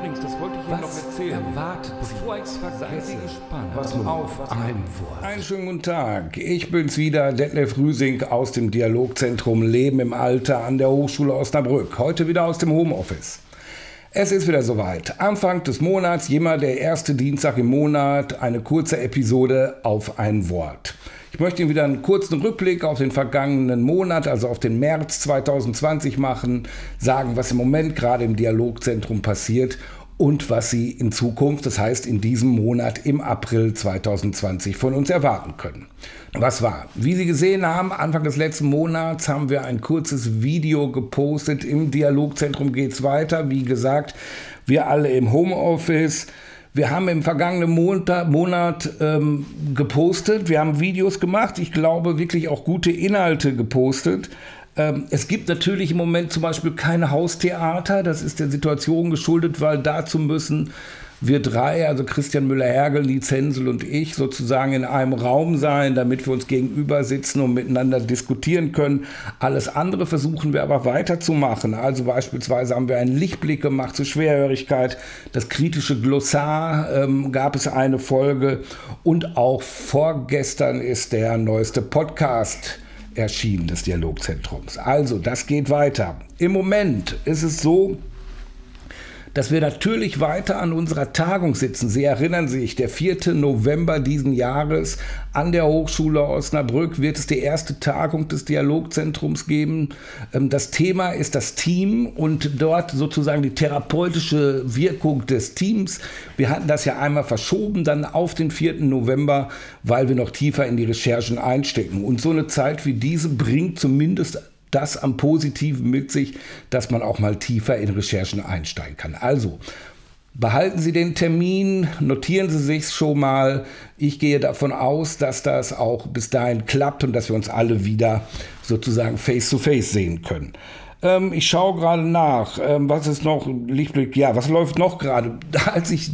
Übrigens, das wollte ich Ihnen noch erzählen. Erwartet bevor ich es vergesse. Was nun auf ein Wort. Einen schönen guten Tag. Ich bin's wieder, Detlef Rüsing aus dem Dialogzentrum Leben im Alter an der Hochschule Osnabrück. Heute wieder aus dem Homeoffice. Es ist wieder soweit. Anfang des Monats, jemand der erste Dienstag im Monat, eine kurze Episode auf ein Wort. Ich möchte Ihnen wieder einen kurzen Rückblick auf den vergangenen Monat, also auf den März 2020 machen, sagen, was im Moment gerade im Dialogzentrum passiert und was Sie in Zukunft, das heißt in diesem Monat im April 2020 von uns erwarten können. Was war? Wie Sie gesehen haben, Anfang des letzten Monats haben wir ein kurzes Video gepostet. Im Dialogzentrum geht's weiter. Wie gesagt, wir alle im Homeoffice. Wir haben im vergangenen Monat gepostet. Wir haben Videos gemacht. Ich glaube, wirklich auch gute Inhalte gepostet. Es gibt natürlich im Moment zum Beispiel keine Haustheater. Das ist der Situation geschuldet, weil dazu müssen wir drei, also Christian Müller-Hergel, Nietz Hensel und ich, sozusagen in einem Raum sein, damit wir uns gegenüber sitzen und miteinander diskutieren können. Alles andere versuchen wir aber weiterzumachen. Also beispielsweise haben wir einen Lichtblick gemacht zur Schwerhörigkeit. Das kritische Glossar gab es eine Folge. Und auch vorgestern ist der neueste Podcast erschienen des Dialogzentrums. Also, das geht weiter. Im Moment ist es so, dass wir natürlich weiter an unserer Tagung sitzen. Sie erinnern sich, der 4. November diesen Jahres an der Hochschule Osnabrück wird es die erste Tagung des Dialogzentrums geben. Das Thema ist das Team und dort sozusagen die therapeutische Wirkung des Teams. Wir hatten das ja einmal verschoben, dann auf den 4. November, weil wir noch tiefer in die Recherchen einstecken. Und so eine Zeit wie diese bringt zumindest das am Positiven mit sich, dass man auch mal tiefer in Recherchen einsteigen kann. Also, behalten Sie den Termin, notieren Sie sich schon mal. Ich gehe davon aus, dass das auch bis dahin klappt und dass wir uns alle wieder sozusagen face-to-face sehen können. Ich schaue gerade nach, was ist noch, Lichtblick, ja, was läuft noch gerade? Als ich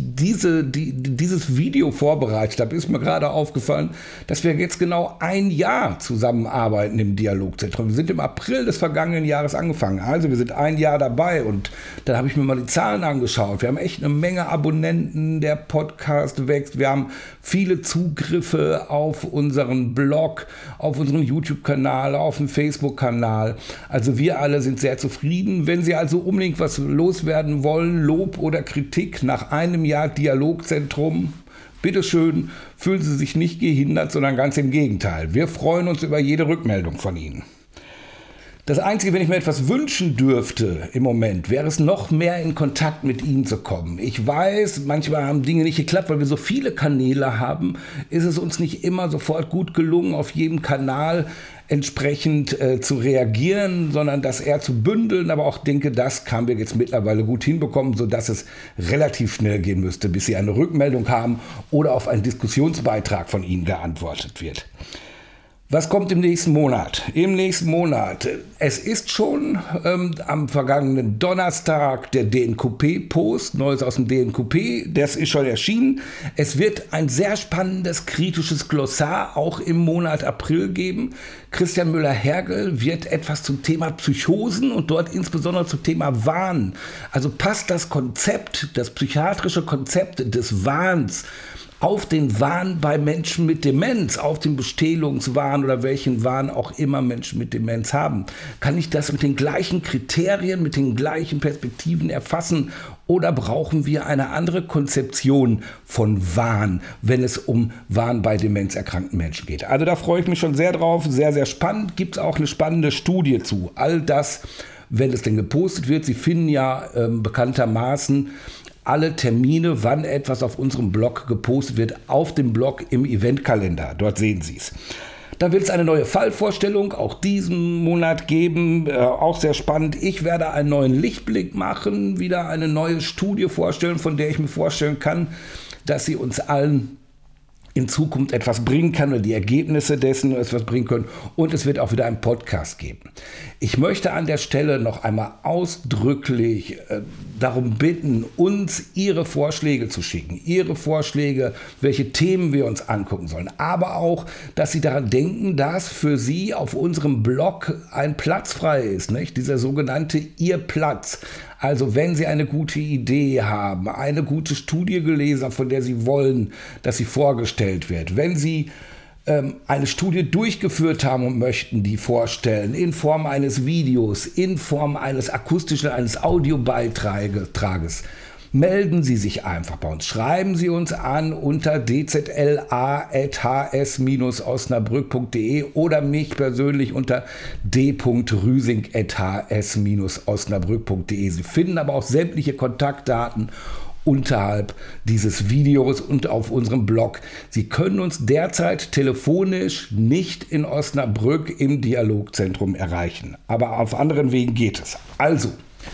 dieses Video vorbereitet habe, ist mir gerade aufgefallen, dass wir jetzt genau ein Jahr zusammenarbeiten im Dialogzentrum. Wir sind im April des vergangenen Jahres angefangen, also wir sind ein Jahr dabei und dann habe ich mir mal die Zahlen angeschaut. Wir haben echt eine Menge Abonnenten, der Podcast wächst, wir haben viele Zugriffe auf unseren Blog, auf unseren YouTube-Kanal, auf den Facebook-Kanal. Also wir alle sind sehr zufrieden. Wenn Sie also unbedingt was loswerden wollen, Lob oder Kritik nach einem Jahr Dialogzentrum, bitteschön, fühlen Sie sich nicht gehindert, sondern ganz im Gegenteil. Wir freuen uns über jede Rückmeldung von Ihnen. Das Einzige, wenn ich mir etwas wünschen dürfte im Moment, wäre es noch mehr in Kontakt mit Ihnen zu kommen. Ich weiß, manchmal haben Dinge nicht geklappt, weil wir so viele Kanäle haben, ist es uns nicht immer sofort gut gelungen, auf jedem Kanal entsprechend zu reagieren, sondern das eher zu bündeln. Aber auch denke, das haben wir jetzt mittlerweile gut hinbekommen, sodass es relativ schnell gehen müsste, bis Sie eine Rückmeldung haben oder auf einen Diskussionsbeitrag von Ihnen geantwortet wird. Was kommt im nächsten Monat? Im nächsten Monat, es ist schon am vergangenen Donnerstag der DNKP-Post, Neues aus dem DNKP, das ist schon erschienen. Es wird ein sehr spannendes kritisches Glossar auch im Monat April geben. Christian Müller-Hergel wird etwas zum Thema Psychosen und dort insbesondere zum Thema Wahn. Also passt das Konzept, das psychiatrische Konzept des Wahns auf den Wahn bei Menschen mit Demenz, auf den Bestählungswahn oder welchen Wahn auch immer Menschen mit Demenz haben. Kann ich das mit den gleichen Kriterien, mit den gleichen Perspektiven erfassen oder brauchen wir eine andere Konzeption von Wahn, wenn es um Wahn bei demenzerkrankten Menschen geht? Also da freue ich mich schon sehr drauf, sehr, sehr spannend. Gibt es auch eine spannende Studie zu. All das, wenn es denn gepostet wird. Sie finden ja bekanntermaßen alle Termine, wann etwas auf unserem Blog gepostet wird, auf dem Blog im Eventkalender. Dort sehen Sie es. Dann wird es eine neue Fallvorstellung auch diesen Monat geben, auch sehr spannend. Ich werde einen neuen Lichtblick machen, wieder eine neue Studie vorstellen, von der ich mir vorstellen kann, dass sie uns allen in Zukunft etwas bringen kann oder die Ergebnisse dessen etwas bringen können. Und es wird auch wieder einen Podcast geben. Ich möchte an der Stelle noch einmal ausdrücklich darum bitten, uns Ihre Vorschläge zu schicken. Ihre Vorschläge, welche Themen wir uns angucken sollen. Aber auch, dass Sie daran denken, dass für Sie auf unserem Blog ein Platz frei ist. Nicht? Dieser sogenannte Ihr Platz. Also wenn Sie eine gute Idee haben, eine gute Studie gelesen haben, von der Sie wollen, dass sie vorgestellt wird, wenn Sie eine Studie durchgeführt haben und möchten die vorstellen, in Form eines Videos, in Form eines akustischen, eines Audiobeitrages, melden Sie sich einfach bei uns. Schreiben Sie uns an unter dzla@hs-osnabrück.de oder mich persönlich unter d.rüsing@hs-osnabrück.de. Sie finden aber auch sämtliche Kontaktdaten unterhalb dieses Videos und auf unserem Blog. Sie können uns derzeit telefonisch nicht in Osnabrück im Dialogzentrum erreichen, aber auf anderen Wegen geht es. Also,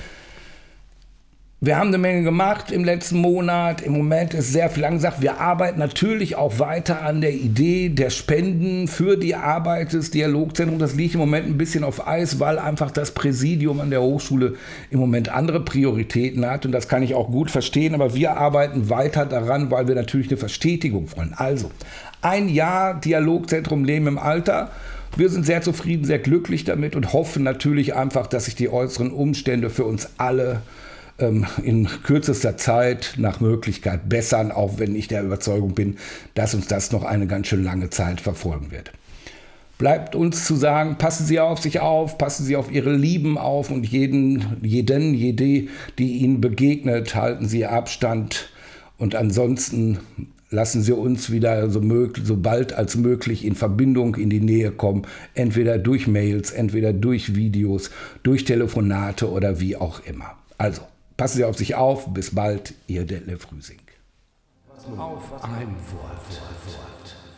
wir haben eine Menge gemacht im letzten Monat. Im Moment ist sehr viel angesagt. Wir arbeiten natürlich auch weiter an der Idee der Spenden für die Arbeit des Dialogzentrums. Das liegt im Moment ein bisschen auf Eis, weil einfach das Präsidium an der Hochschule im Moment andere Prioritäten hat. Und das kann ich auch gut verstehen. Aber wir arbeiten weiter daran, weil wir natürlich eine Verstetigung wollen. Also, ein Jahr Dialogzentrum Leben im Alter. Wir sind sehr zufrieden, sehr glücklich damit und hoffen natürlich einfach, dass sich die äußeren Umstände für uns alle in kürzester Zeit nach Möglichkeit bessern, auch wenn ich der Überzeugung bin, dass uns das noch eine ganz schön lange Zeit verfolgen wird. Bleibt uns zu sagen, passen Sie auf sich auf, passen Sie auf Ihre Lieben auf und jede, die Ihnen begegnet, halten Sie Abstand und ansonsten lassen Sie uns wieder so bald als möglich in Verbindung, in die Nähe kommen, entweder durch Mails, entweder durch Videos, durch Telefonate oder wie auch immer. Also, passen Sie auf sich auf. Bis bald, Ihr Detlef Rüsing. Ein Wort.